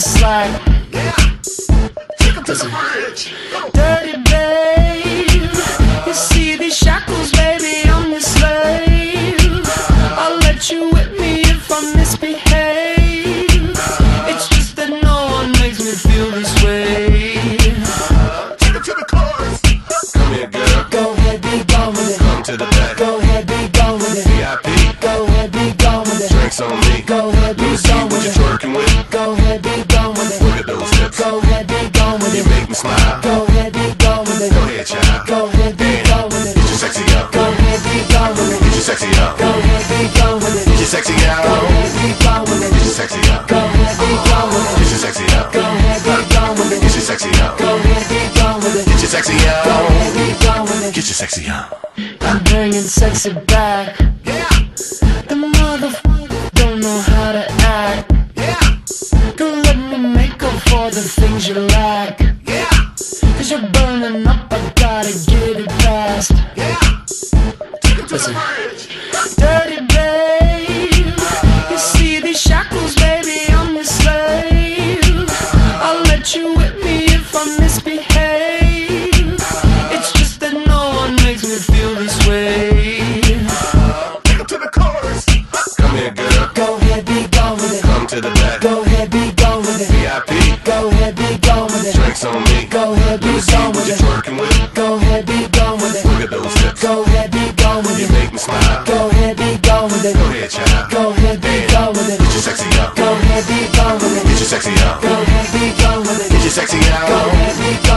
slack. Take 'em to the bridge. Dirty babe, you see these shackles, baby, I'm your slave. I'll let you whip me if I misbehave. It's just that no one makes me feel this way. Take 'em to the chorus. Come here, girl. Go ahead, be gone with it. Come to the back. Go ahead, be gone with it. VIP. Go ahead, be gone with it. Drinks on me. Go ahead, be Let me see gone what with you're it. twerking with. Go ahead, be gone with it. Look at those hips. Go ahead, be gone with You it. make me smile. Go ahead, be gone with it. Go ahead, child. Go ahead, be gone with it. Get your sexy up. Go ahead, be gone with it. Get your sexy up. Go ahead, be gone with it. Get your sexy out. Go ahead, be gone with it. Get your sexy up. Go ahead, be gone with it. Get your sexy up. Go ahead, be gone with it. Get your sexy up. Go ahead, be gone with it. Get your sexy Go up. ahead, be gone with it. Get your sexy up. I'm bringing sexy back. Yeah. The motherfucker don't know how to act. Yeah. Don't let me make up for the things you lack. Yeah. Cause you're burning up, I gotta get it fast. Yeah. Take 'em to the Listen. bridge. Dirty babe, you see these shackles, baby, I'm your slave. I'll let you whip me if I misbehave. It's just that no one makes me feel this way. Take 'em to the chorus. Come here, girl. Go ahead, be gone with it. Come to the back. Go ahead, be gone with it. VIP. Go ahead, be gone with it. Drinks on me. Go ahead, Let me be see gone what with you're it. twerking with. Go ahead, be gone with it. Look at those hips. Go ahead, be gone with You it. make me smile. Go ahead, be gone with it. Go ahead, child. Go ahead, be gone with it. Get your sexy up. Go ahead, be gone with it. Get your sexy up. Go ahead, be gone with it. Get your sexy out. Go ahead, be gone